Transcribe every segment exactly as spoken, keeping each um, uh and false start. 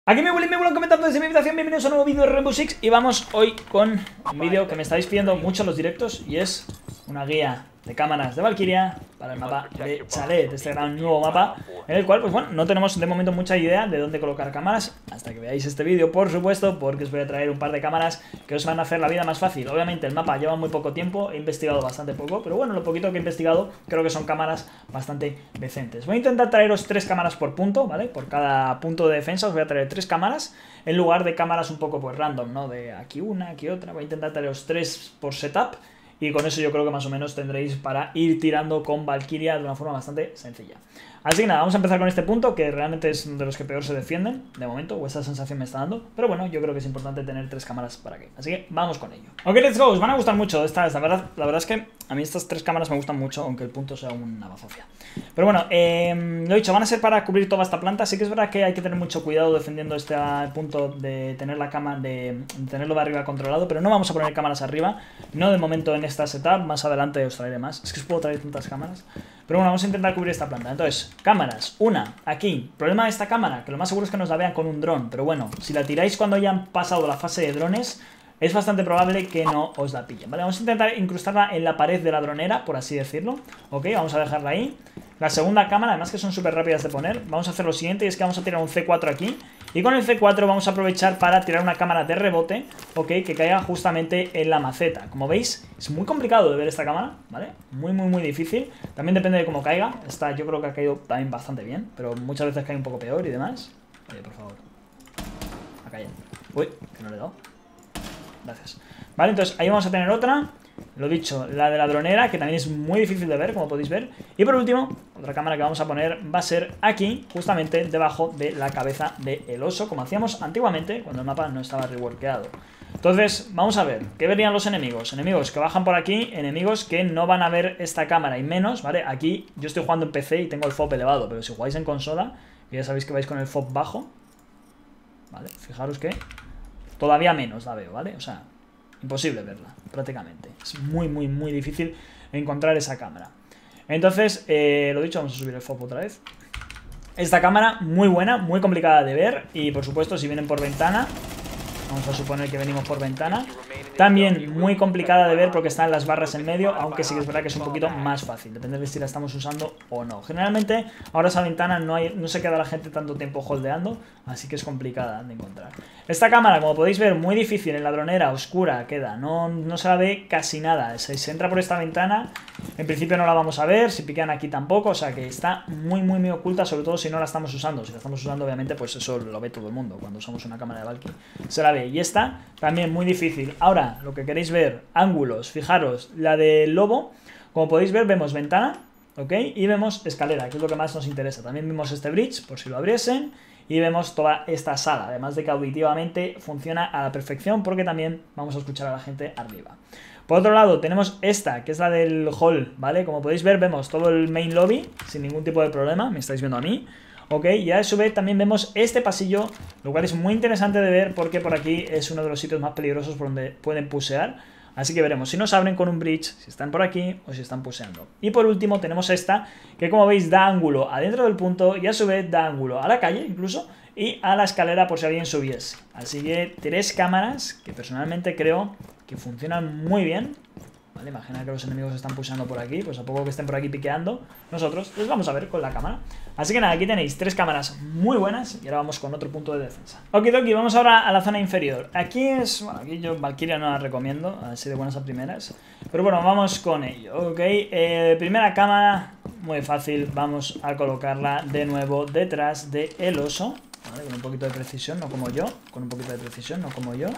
Aquí me vuelven, me vuelven comentando desde mi habitación. Bienvenidos a un nuevo vídeo de Rainbow Six. Y vamos hoy con un vídeo que me estáis pidiendo mucho en los directos. Y es una guía de cámaras de Valkyria para el mapa de Chalet, de este gran nuevo mapa, en el cual, pues bueno, no tenemos de momento mucha idea de dónde colocar cámaras, hasta que veáis este vídeo, por supuesto, porque os voy a traer un par de cámaras que os van a hacer la vida más fácil. Obviamente el mapa lleva muy poco tiempo, he investigado bastante poco, pero bueno, lo poquito que he investigado creo que son cámaras bastante decentes. Voy a intentar traeros tres cámaras por punto, ¿vale? Por cada punto de defensa os voy a traer tres cámaras, en lugar de cámaras un poco pues random, ¿no? De aquí una, aquí otra. Voy a intentar traeros tres por setup. Y con eso yo creo que más o menos tendréis para ir tirando con Valkyria de una forma bastante sencilla. Así que nada, vamos a empezar con este punto, que realmente es de los que peor se defienden, de momento, o esa sensación me está dando. Pero bueno, yo creo que es importante tener tres cámaras para aquí. Así que vamos con ello. Ok, let's go, os van a gustar mucho estas, la verdad, la verdad es que a mí estas tres cámaras me gustan mucho, aunque el punto sea una bazofia. Pero bueno, eh, lo he dicho, van a ser para cubrir toda esta planta. Sí que es verdad que hay que tener mucho cuidado defendiendo este punto de tener la cama, de, de tenerlo de arriba controlado, pero no vamos a poner cámaras arriba, no de momento en esta setup, más adelante os traeré más. Es que os puedo traer tantas cámaras. Pero bueno, vamos a intentar cubrir esta planta. Entonces, cámaras, una, aquí. Problema de esta cámara, que lo más seguro es que nos la vean con un dron, pero bueno, si la tiráis cuando ya han pasado la fase de drones, es bastante probable que no os la pillen, ¿vale? Vamos a intentar incrustarla en la pared de la dronera, por así decirlo. Ok, vamos a dejarla ahí. La segunda cámara, además que son súper rápidas de poner, vamos a hacer lo siguiente, y es que vamos a tirar un C cuatro aquí. Y con el C cuatro vamos a aprovechar para tirar una cámara de rebote, ok, que caiga justamente en la maceta. Como veis, es muy complicado de ver esta cámara, ¿vale? Muy, muy, muy difícil. También depende de cómo caiga. Esta yo creo que ha caído también bastante bien, pero muchas veces cae un poco peor y demás. Oye, por favor. Ha caído. Uy, que no le he dado. Gracias. Vale, entonces ahí vamos a tener otra. Lo dicho, la de la dronera, que también es muy difícil de ver, como podéis ver. Y por último, otra cámara que vamos a poner va a ser aquí, justamente debajo de la cabeza del oso, como hacíamos antiguamente, cuando el mapa no estaba reworkeado. Entonces, vamos a ver, ¿qué verían los enemigos? Enemigos que bajan por aquí, enemigos que no van a ver esta cámara y menos, ¿vale? Aquí yo estoy jugando en P C y tengo el F O P elevado, pero si jugáis en consola, que ya sabéis que vais con el F O P bajo, ¿vale? Fijaros que todavía menos la veo, ¿vale? O sea, imposible verla, prácticamente. Es muy, muy, muy difícil encontrar esa cámara. Entonces, eh, lo dicho, vamos a subir el F O P otra vez. Esta cámara, muy buena, muy complicada de ver. Y por supuesto, si vienen por ventana, vamos a suponer que venimos por ventana, también muy complicada de ver porque están las barras en medio, aunque sí que es verdad que es un poquito más fácil, depende de si la estamos usando o no. Generalmente, ahora esa ventana no, hay, no se queda la gente tanto tiempo holdeando, así que es complicada de encontrar. Esta cámara, como podéis ver, muy difícil, en la dronera, oscura queda, no, no se la ve casi nada. Si se entra por esta ventana, en principio no la vamos a ver, si pican aquí tampoco, o sea que está muy, muy, muy oculta, sobre todo si no la estamos usando. Si la estamos usando, obviamente, pues eso lo ve todo el mundo, cuando usamos una cámara de Valkyrie, se la ve. Y esta, también muy difícil. Ahora, lo que queréis ver, ángulos, fijaros, la del lobo, como podéis ver, vemos ventana, ¿ok? Y vemos escalera, que es lo que más nos interesa. También vemos este bridge, por si lo abriesen, y vemos toda esta sala, además de que auditivamente funciona a la perfección, porque también vamos a escuchar a la gente arriba. Por otro lado, tenemos esta, que es la del hall, ¿vale? Como podéis ver, vemos todo el main lobby, sin ningún tipo de problema, me estáis viendo a mí. Ok, y a su vez también vemos este pasillo, lo cual es muy interesante de ver porque por aquí es uno de los sitios más peligrosos por donde pueden pusear. Así que veremos si nos abren con un bridge, si están por aquí o si están puseando. Y por último tenemos esta, que como veis da ángulo adentro del punto y a su vez da ángulo a la calle incluso y a la escalera por si alguien subiese. Así que tres cámaras que personalmente creo que funcionan muy bien. Vale, imagina que los enemigos están pushando por aquí, pues a poco que estén por aquí piqueando, nosotros los vamos a ver con la cámara. Así que nada, aquí tenéis tres cámaras muy buenas y ahora vamos con otro punto de defensa. Okidoki, vamos ahora a la zona inferior. Aquí es, bueno, aquí yo Valkyria no la recomiendo, así de buenas a primeras, pero bueno, vamos con ello, ok. Eh, primera cámara, muy fácil, vamos a colocarla de nuevo detrás del oso, ¿vale? Con un poquito de precisión, no como yo, con un poquito de precisión, no como yo.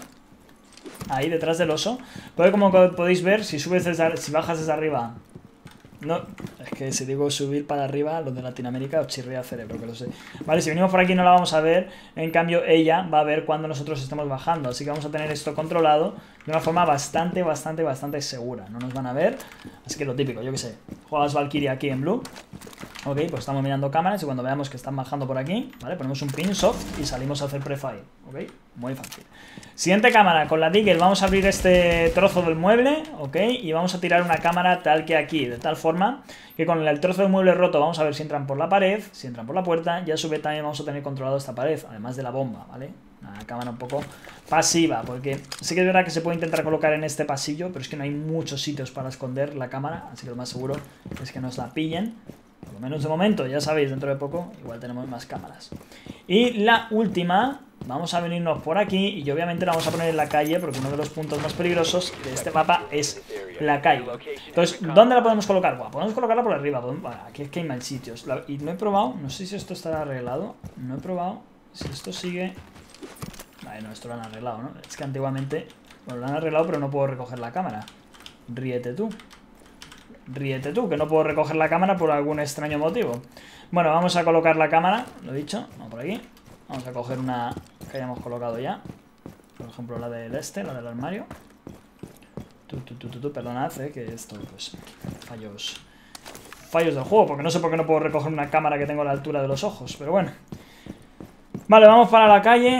Ahí detrás del oso. Porque como podéis ver, si subes desde, si bajas desde arriba, no, es que si digo subir para arriba, los de Latinoamérica os chirría el cerebro, que lo sé. Vale, si venimos por aquí no la vamos a ver, en cambio ella va a ver cuando nosotros estemos bajando, así que vamos a tener esto controlado de una forma bastante, bastante, bastante segura. No nos van a ver, así que lo típico, yo que sé, juegas Valkyria aquí en blue, Ok, pues estamos mirando cámaras y cuando veamos que están bajando por aquí, ¿vale? Ponemos un pin soft y salimos a hacer prefire, ¿ok? Muy fácil. Siguiente cámara, con la Deagle vamos a abrir este trozo del mueble, ¿ok? Y vamos a tirar una cámara tal que aquí, de tal forma que con el trozo del mueble roto vamos a ver si entran por la pared, si entran por la puerta, y a su vez también vamos a tener controlado esta pared, además de la bomba, ¿vale? Una cámara un poco pasiva, porque sí que es verdad que se puede intentar colocar en este pasillo, pero es que no hay muchos sitios para esconder la cámara, así que lo más seguro es que nos la pillen. Por lo menos de momento, ya sabéis, dentro de poco igual tenemos más cámaras. Y la última, vamos a venirnos por aquí y obviamente la vamos a poner en la calle porque uno de los puntos más peligrosos de este mapa es la calle. Entonces, ¿dónde la podemos colocar? Bueno, podemos colocarla por arriba, bueno, aquí es que hay mal sitios. La, y no he probado, no sé si esto estará arreglado, no he probado si esto sigue... Vale, no, esto lo han arreglado, ¿no? Es que antiguamente, bueno, lo han arreglado pero no puedo recoger la cámara. Ríete tú. Ríete tú, que no puedo recoger la cámara por algún extraño motivo. Bueno, vamos a colocar la cámara, lo he dicho, vamos por aquí. Vamos a coger una que hayamos colocado ya. Por ejemplo, la del este, la del armario. Tu, tu, tu, tu, tu, perdonad, eh, que esto, pues, fallos Fallos del juego, porque no sé por qué no puedo recoger una cámara que tengo a la altura de los ojos, pero bueno. Vale, vamos para la calle.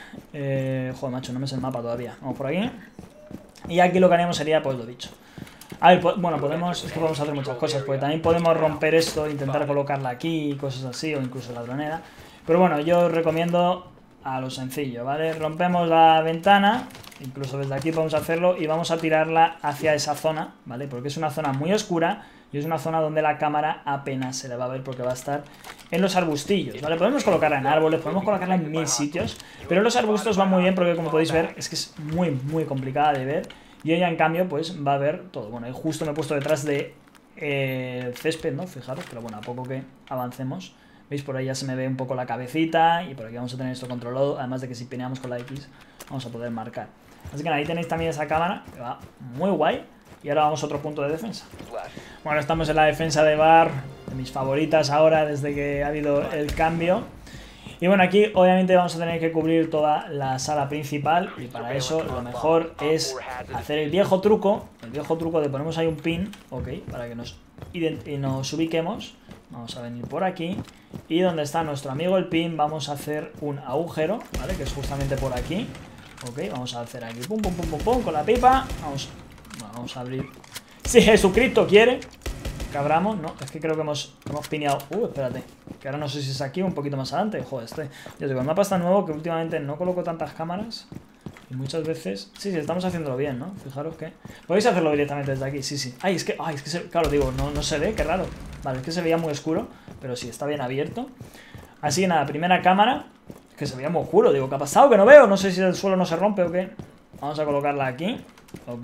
eh, Joder, macho, no me sé el mapa todavía. Vamos por aquí. Y aquí lo que haríamos sería, pues lo dicho. A ver, bueno, podemos, es que podemos hacer muchas cosas, porque también podemos romper esto, intentar colocarla aquí, cosas así, o incluso la dronera. Pero bueno, yo os recomiendo a lo sencillo, ¿vale? Rompemos la ventana, incluso desde aquí podemos hacerlo, y vamos a tirarla hacia esa zona, ¿vale? Porque es una zona muy oscura y es una zona donde la cámara apenas se le va a ver porque va a estar en los arbustillos, ¿vale? Podemos colocarla en árboles, podemos colocarla en mil sitios, pero los arbustos van muy bien porque, como podéis ver, es que es muy, muy complicada de ver. Y ella, en cambio, pues va a ver todo. Bueno, y justo me he puesto detrás de eh, césped, ¿no? Fijaros, pero bueno, a poco que avancemos, ¿veis? Por ahí ya se me ve un poco la cabecita y por aquí vamos a tener esto controlado. Además de que si pineamos con la X vamos a poder marcar. Así que ahí tenéis también esa cámara, que va muy guay. Y ahora vamos a otro punto de defensa. Bueno, estamos en la defensa de bar, de mis favoritas ahora desde que ha habido el cambio. Y bueno, aquí obviamente vamos a tener que cubrir toda la sala principal y para eso lo mejor es hacer el viejo truco, el viejo truco de ponemos ahí un pin, ok, para que nos, y nos ubiquemos. Vamos a venir por aquí y donde está nuestro amigo el pin vamos a hacer un agujero, ¿vale? Que es justamente por aquí, ok, vamos a hacer aquí, pum, pum, pum, pum, pum, con la pipa, vamos, bueno, vamos a abrir, si Jesucristo quiere. Que abramos, no, es que creo que hemos, hemos pineado. Uh, espérate, que ahora no sé si es aquí o un poquito más adelante. Joder, este, yo digo, el mapa está nuevo que últimamente no coloco tantas cámaras. Y muchas veces, sí, sí, estamos haciéndolo bien, ¿no? Fijaros que, podéis hacerlo directamente desde aquí, sí, sí. Ay, es que, ay, es que, se, claro, digo, no, no se ve, qué raro. Vale, es que se veía muy oscuro, pero sí, está bien abierto. Así que nada, primera cámara, que se veía muy oscuro, digo, ¿qué ha pasado? Que no veo, no sé si el suelo no se rompe o qué. Vamos a colocarla aquí, ok.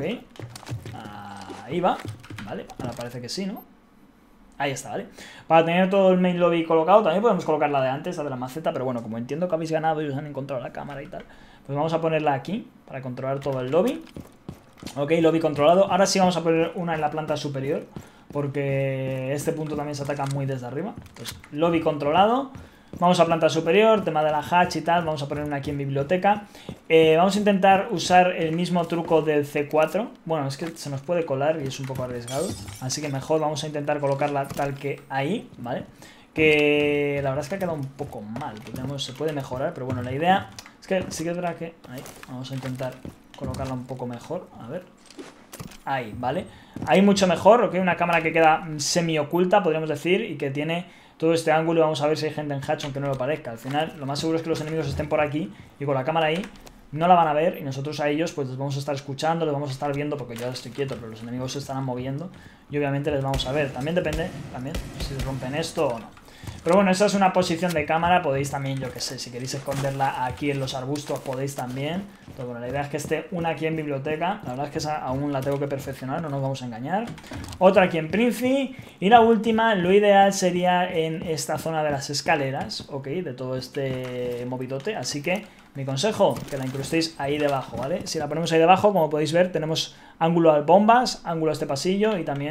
Ahí va, vale, ahora parece que sí, ¿no? Ahí está, ¿vale? Para tener todo el main lobby colocado, también podemos colocar la de antes, la de la maceta, pero bueno, como entiendo que habéis ganado y os han encontrado la cámara y tal, pues vamos a ponerla aquí para controlar todo el lobby. Ok, lobby controlado. Ahora sí vamos a poner una en la planta superior, porque este punto también se ataca muy desde arriba. Pues lobby controlado. Vamos a planta superior, tema de la hatch y tal, vamos a poner una aquí en biblioteca. Eh, vamos a intentar usar el mismo truco del C cuatro. Bueno, es que se nos puede colar y es un poco arriesgado, así que mejor vamos a intentar colocarla tal que ahí, ¿vale? Que la verdad es que ha quedado un poco mal, digamos, se puede mejorar, pero bueno, la idea es que sí que es verdad que... Ahí, vamos a intentar colocarla un poco mejor, a ver... Ahí, ¿vale? Ahí mucho mejor, ok, una cámara que queda semi oculta, podríamos decir, y que tiene... todo este ángulo, vamos a ver si hay gente en hatch aunque no lo parezca. Al final, lo más seguro es que los enemigos estén por aquí y con la cámara ahí no la van a ver y nosotros a ellos pues les vamos a estar escuchando, les vamos a estar viendo porque yo ahora estoy quieto, pero los enemigos se estarán moviendo y obviamente les vamos a ver. También depende, también, si rompen esto o no. Pero bueno, esa es una posición de cámara, podéis también, yo que sé, si queréis esconderla aquí en los arbustos podéis también. Pero bueno, la idea es que esté una aquí en biblioteca, la verdad es que esa aún la tengo que perfeccionar, no nos vamos a engañar. Otra aquí en Princi y la última, lo ideal sería en esta zona de las escaleras, ok, de todo este movidote, así que mi consejo, que la incrustéis ahí debajo, ¿vale? Si la ponemos ahí debajo, como podéis ver, tenemos ángulo a bombas, ángulo a este pasillo y también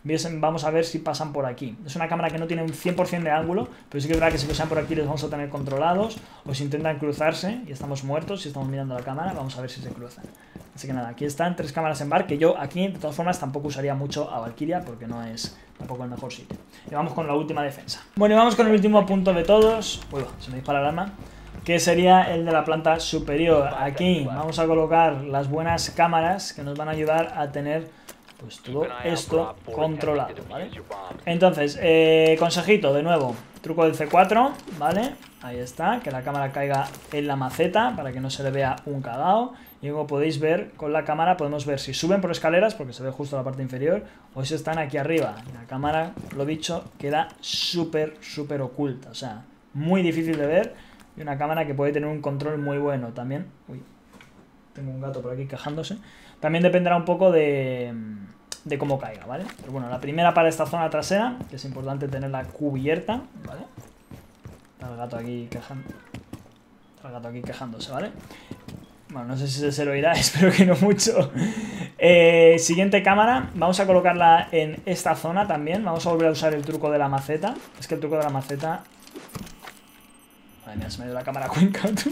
vamos a ver si pasan por aquí. Es una cámara que no tiene un cien por cien de ángulo, pero sí que es verdad que si pasan por aquí les vamos a tener controlados, o si intentan cruzarse y estamos muertos, si estamos mirando la cámara, vamos a ver si se cruzan. Así que nada, aquí están tres cámaras en bar, que yo aquí de todas formas tampoco usaría mucho a Valkyria porque no es tampoco el mejor sitio. Y vamos con la última defensa. Bueno, y vamos con el último punto de todos. Uy, se me dispara el arma. Que sería el de la planta superior. Aquí vamos a colocar las buenas cámaras que nos van a ayudar a tener pues todo esto controlado, ¿vale? Entonces, eh, consejito, de nuevo, truco del C cuatro, ¿vale? Ahí está, que la cámara caiga en la maceta para que no se le vea un cagao. Y como podéis ver, con la cámara podemos ver si suben por escaleras, porque se ve justo la parte inferior, o si están aquí arriba. La cámara, lo dicho, queda súper, súper oculta, o sea, muy difícil de ver. Y una cámara que puede tener un control muy bueno también. Uy, tengo un gato por aquí quejándose. También dependerá un poco de, de cómo caiga, ¿vale? Pero bueno, la primera para esta zona trasera, que es importante tenerla cubierta, ¿vale? Está el gato aquí quejando. Está el gato aquí quejándose, ¿vale? Bueno, no sé si se lo oirá, espero que no mucho. Eh, siguiente cámara, vamos a colocarla en esta zona también. Vamos a volver a usar el truco de la maceta. Es que el truco de la maceta... Madre mía, se me ha ido la cámara cuenca, tú.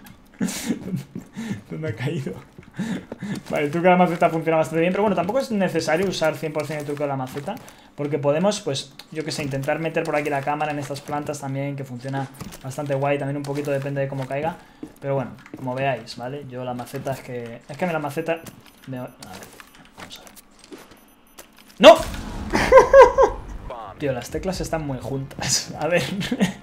¿Dónde ha caído? Vale, el truco de la maceta funciona bastante bien, pero bueno, tampoco es necesario usar cien por cien el truco de la maceta, porque podemos, pues, yo que sé, intentar meter por aquí la cámara en estas plantas también, que funciona bastante guay, también un poquito depende de cómo caiga, pero bueno, como veáis, ¿vale? Yo la maceta es que... Es que me la maceta... Me... A ver, vamos a ver. ¡No! Tío, las teclas están muy juntas, a ver...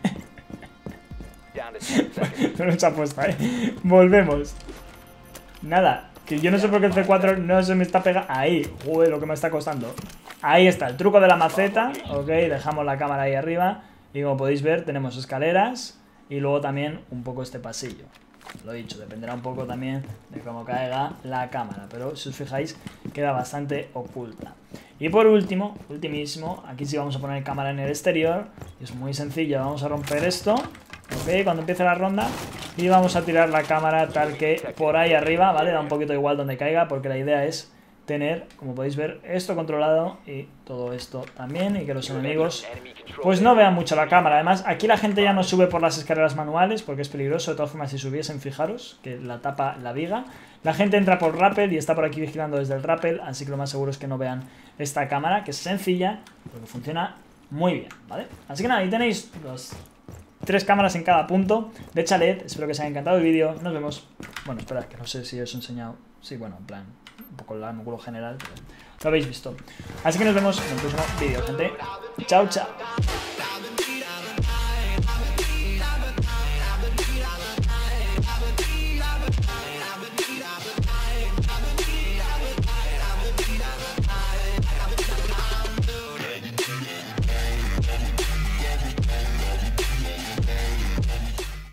No lo he hecho apuesta, eh. Volvemos. Nada, que yo no sé por qué el C cuatro no se me está pegando. Ahí, joder, lo que me está costando. Ahí está, el truco de la maceta. Ok, dejamos la cámara ahí arriba. Y como podéis ver, tenemos escaleras. Y luego también un poco este pasillo. Lo he dicho, dependerá un poco también de cómo caiga la cámara. Pero si os fijáis, queda bastante oculta. Y por último, ultimísimo, aquí sí vamos a poner cámara en el exterior. Es muy sencillo, vamos a romper esto. Ok, cuando empiece la ronda. Y vamos a tirar la cámara tal que por ahí arriba, ¿vale? Da un poquito igual donde caiga, porque la idea es tener, como podéis ver, esto controlado y todo esto también, y que los enemigos pues no vean mucho la cámara. Además, aquí la gente ya no sube por las escaleras manuales porque es peligroso. De todas formas, si subiesen, fijaros que la tapa la viga. La gente entra por rappel y está por aquí vigilando desde el rappel, así que lo más seguro es que no vean esta cámara, que es sencilla, pero que funciona muy bien, ¿vale? Así que nada, ahí tenéis los... tres cámaras en cada punto de Chalet. Espero que os haya encantado el vídeo. Nos vemos. Bueno, esperad, que no sé si os he enseñado. Sí, bueno, en plan, un poco el ángulo general, pero lo habéis visto. Así que nos vemos en el próximo vídeo, gente. Chao, chao.